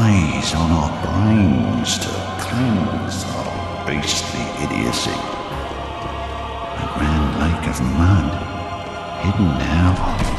preys on our brains to cleanse our beastly idiocy. A grand lake of mud, hidden now